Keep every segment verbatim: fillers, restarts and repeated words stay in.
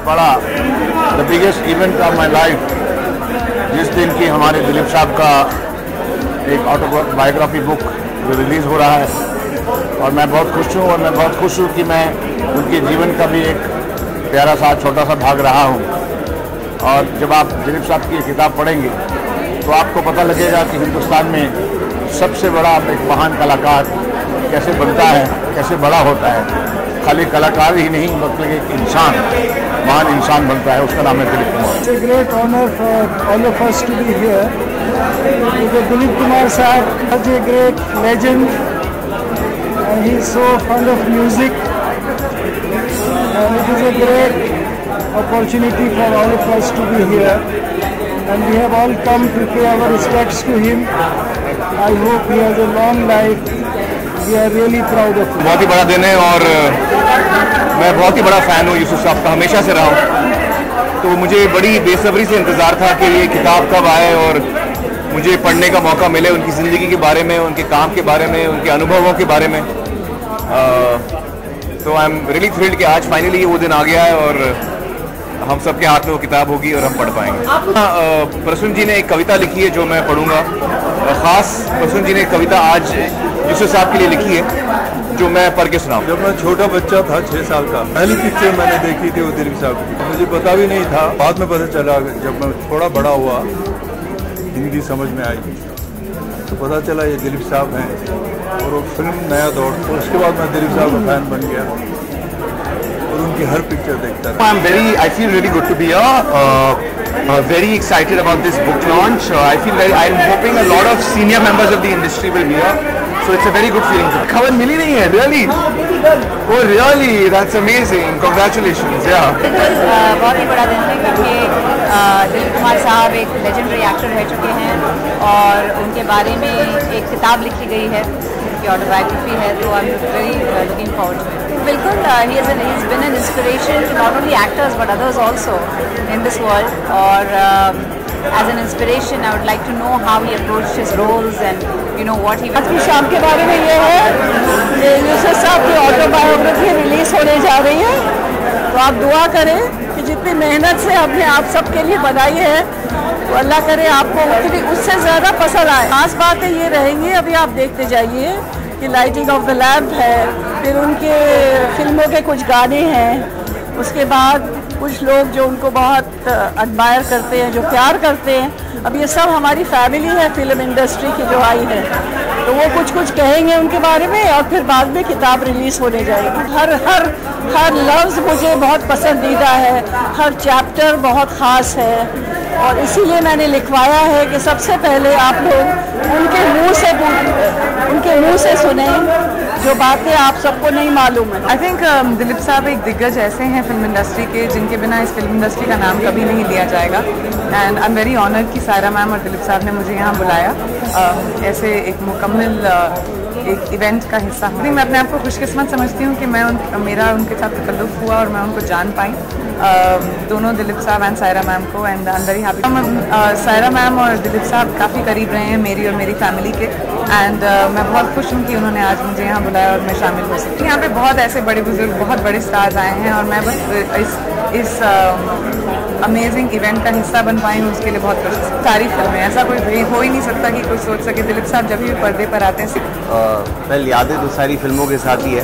बड़ा the biggest event of my life, जिस दिन की हमारे दिलीप साहब का एक ऑटोबायोग्राफी बुक जो रिलीज़ हो रहा है, और मैं बहुत खुश हूँ और मैं बहुत खुश हूँ कि मैं उनके जीवन का भी एक प्यारा सा छोटा सा भाग रहा हूँ। और जब आप दिलीप साहब की किताब पढ़ेंगे तो आपको पता लगेगा कि हिंदुस्तान में सबसे बड़ा एक महान कलाकार कैसे बनता है, कैसे बड़ा होता है। खाली कलाकार ही नहीं बल्कि एक इंसान, महान इंसान बनता है। उसका नाम है Dilip Kumar. It's a great honor for all of us to be here because Dilip Kumar Sahab is such a great legend and he is so fond of music, and it is a great opportunity for all of us to be here, and we have all come to pay our respects to him. I hope he has a long life. We are really proud of him. बहुत ही बड़ा दिन है और मैं बहुत ही बड़ा fan हूँ यूसुफ साहब का, हमेशा से रहा हूँ। तो मुझे बड़ी बेसब्री से इंतज़ार था कि ये किताब कब आए और मुझे पढ़ने का मौका मिले उनकी ज़िंदगी के बारे में, उनके काम के बारे में, उनके अनुभवों के बारे में। तो आई एम रियली थ्रिल्ड कि आज फाइनली वो दिन आ गया है और हम सबके हाथ में वो किताब होगी और हम पढ़ पाएंगे। प्रसून जी ने एक कविता लिखी है जो मैं पढ़ूंगा। ख़ास प्रसून जी ने एक कविता आज यूसुफ साहब के लिए लिखी है जो मैं पढ़ के सुनाऊं। जब मैं छोटा बच्चा था, छः साल का, पहली पिक्चर मैंने देखी थी वो दिलीप साहब की। मुझे पता भी नहीं था, बाद में पता चला जब मैं थोड़ा बड़ा हुआ, हिंदी समझ में आई तो पता चला ये दिलीप साहब हैं और वो फिल्म नया दौर। तो उसके बाद मैं दिलीप साहब का फैन बन गया और उनकी हर पिक्चर देखता था। I am very I feel really good to be here, very excited about this book launch. uh, I feel very I'm hoping a lot of senior members of the industry will be here, so it's a very good feeling. खबर मिली नहीं है really? Oh really? That's amazing. Congratulations. Yeah. बहुत ही बड़ा दिन है क्योंकि दिलीप कुमार साहब एक लेजेंडरी एक्टर रह चुके हैं और उनके बारे में एक किताब लिखी गई है, उनकी ऑटोबायोग्राफी है, तो I am very looking forward to it. बिल्कुल, he is an he's been an inspiration to not only actors but others also in this world, और uh, as an inspiration I would like to know how he approached his roles and you know what he आज की शाम के बारे में ये है कि यूसुफ साहब की ऑटोबायोग्राफी रिलीज होने जा रही है, तो आप दुआ करें कि जितनी मेहनत से हमने आप सबके लिए बनाई है तो अल्लाह करे आपको उतनी उससे ज़्यादा पसंद आए। खास बातें ये रहेंगी, अभी आप देखते जाइए कि लाइटिंग ऑफ द लैम्प है, फिर उनके फिल्मों के कुछ गाने हैं, उसके बाद कुछ लोग जो उनको बहुत एडमायर करते हैं, जो प्यार करते हैं। अब ये सब हमारी फैमिली है फिल्म इंडस्ट्री की जो आई है, तो वो कुछ कुछ कहेंगे उनके बारे में और फिर बाद में किताब रिलीज़ होने जाएगी। हर हर हर लफ्ज़ मुझे बहुत पसंदीदा है, हर चैप्टर बहुत ख़ास है और इसीलिए मैंने लिखवाया है कि सबसे पहले आप लोग उनके मुंह से उनके मुंह से सुने जो बातें आप सबको नहीं मालूम है। आई थिंक दिलीप साहब एक दिग्गज ऐसे हैं फिल्म इंडस्ट्री के जिनके बिना इस फिल्म इंडस्ट्री का नाम कभी नहीं लिया जाएगा, and I am very honoured कि सायरा मैम और दिलीप साहब ने मुझे यहाँ बुलाया uh, ऐसे एक मुकम्मल uh, एक इवेंट का हिस्सा हूँ। मैं अपने आप को खुशकिस्मत समझती हूँ कि मैं उन मेरा उनके साथ तकल्लुफ़ हुआ और मैं उनको जान पाई, uh, दोनों दिलीप साहब एंड सायरा मैम को, and I am very happy. Saira ma'am और दिलीप साहब काफ़ी करीब रहे हैं मेरी और मेरी फैमिली के, एंड uh, मैं बहुत खुश हूँ कि उन्होंने आज मुझे यहाँ बुलाया और मैं शामिल हो सकती हूँ। यहाँ पे बहुत ऐसे बड़े बुजुर्ग, बहुत बड़े स्टार्स आए हैं और मैं बस इस इस अमेजिंग इवेंट का हिस्सा बन पाई हूँ, उसके लिए बहुत खुश हूँ। सारी फिल्में, ऐसा कोई हो ही नहीं सकता कि कोई सोच सके दिलीप साहब जब भी पर्दे पर आते हैं। पहले यादें तो सारी फिल्मों के साथ ही है,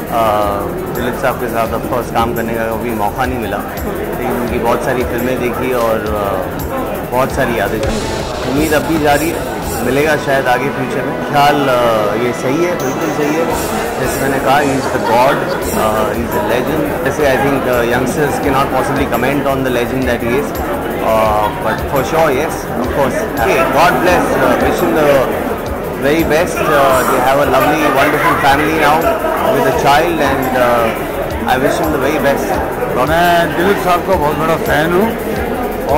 दिलीप साहब के साथ ऑफ कोर्स काम करने का कभी मौका नहीं मिला, लेकिन उनकी बहुत सारी फिल्में देखी और बहुत सारी यादें थी। उम्मीद अब भी जारी मिलेगा शायद आगे फ्यूचर में। ख्याल ये सही है, बिल्कुल सही है। जैसे मैंने कहा, he is the god, he is a legend. जैसे आई थिंक यंगस्टर्स के not possibly comment on the legend that he is, but for sure yes, of course. God bless, wish him the very best. Uh, they have a lovely, wonderful family now with a child, and uh, I wish him the very best. मैं दिलीप साहब का बहुत बड़ा fan हूँ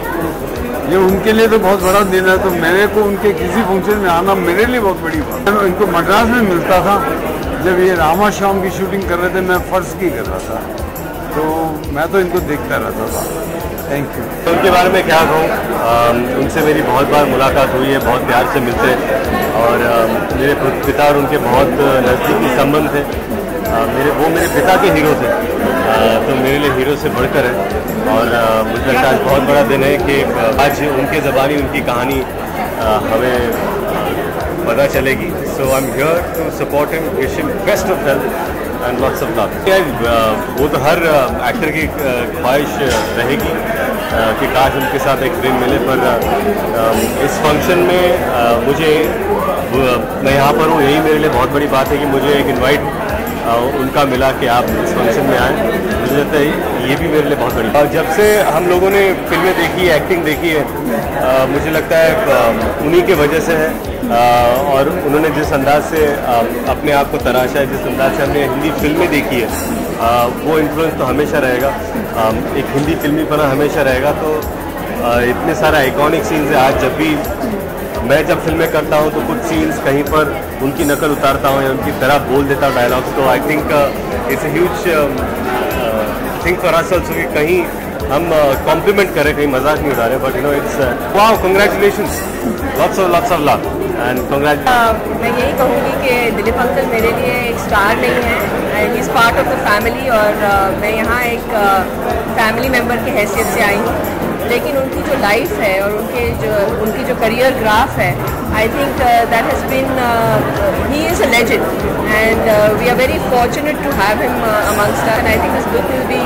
और ये उनके लिए तो बहुत बड़ा दिन है, तो मेरे को उनके किसी फंक्शन में आना मेरे लिए बहुत बड़ी बात है। इनको मद्रास में मिलता था जब ये रामा श्याम की शूटिंग कर रहे थे, मैं फर्स्ट की कर रहा था, तो मैं तो इनको देखता रहता था। Thank you. उनके बारे में क्या कहूँ, उनसे मेरी बहुत बार मुलाकात हुई है, बहुत प्यार से मिलते, और मेरे पिता और उनके बहुत नज़दीकी संबंध थे। मेरे वो मेरे पिता के हीरो थे, आ, तो मेरे लिए हीरो से बढ़कर है। और आ, मुझे लगता है आज बहुत बड़ा दिन है कि आज उनके ज़बानी उनकी कहानी आ, हमें पता चलेगी। So I am here to support him, wish him best of health and lots of love. वो तो हर एक्टर की ख्वाहिश रहेगी कि काश उनके साथ एक फिल्म मिले, पर इस फंक्शन में मुझे मैं यहाँ पर हूँ, यही मेरे लिए बहुत बड़ी बात है कि मुझे एक इनवाइट उनका मिला कि आप इस फंक्शन में आए। मुझे लगता है ये भी मेरे लिए बहुत बड़ी। जब से हम लोगों ने फिल्में देखी है, एक्टिंग देखी है, आ, मुझे लगता है उन्हीं के वजह से है। आ, और उन्होंने जिस अंदाज से आ, अपने आप को तराशा है, जिस अंदाज से हमने हिंदी फिल्में देखी है, आ, वो इन्फ्लुएंस तो हमेशा रहेगा, आ, एक हिंदी फिल्मी पना हमेशा रहेगा। तो आ, इतने सारे आइकॉनिक सीन्स है। आज जब भी मैं जब फिल्में करता हूँ तो कुछ सीन्स कहीं पर उनकी नकल उतारता हूँ या उनकी तरह बोल देता हूँ डायलॉग्स। तो I think it's a huge thing for us also कि कहीं हम कॉम्प्लीमेंट करें, कहीं मजाक नहीं उड़ा रहे, but you know it's wow, congratulations, lots of lots of love and congrats. मैं यही कहूँगी कि दिलीप अंकल मेरे लिए एक स्टार नहीं है, he is part of the family, और uh, मैं यहाँ एक फैमिली uh, मेम्बर की हैसियत से आई हूँ। लेकिन उनकी जो लाइफ है और उनके जो उनकी जो करियर ग्राफ है, I think that has been, he is a legend and we are very fortunate to have him amongst us, and I think this book will be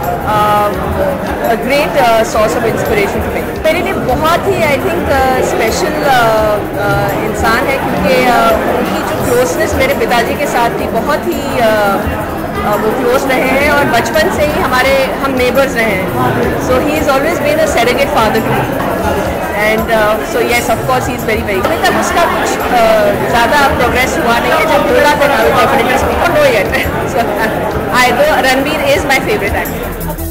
a great source of inspiration to me. मेरे लिए बहुत ही I think special इंसान है, क्योंकि uh, उनकी जो closeness मेरे पिताजी के साथ थी, बहुत ही uh, Uh, वो क्लोज रहे हैं और बचपन से ही हमारे हम नेबर्स रहे हैं। So he is always been a surrogate father to me, and so yes of course he is very very. अभी तक उसका कुछ uh, ज़्यादा प्रोग्रेस हुआ नहीं है। जब होगा तो I will definitely speak, no yet. So I know Ranveer is my favourite actor.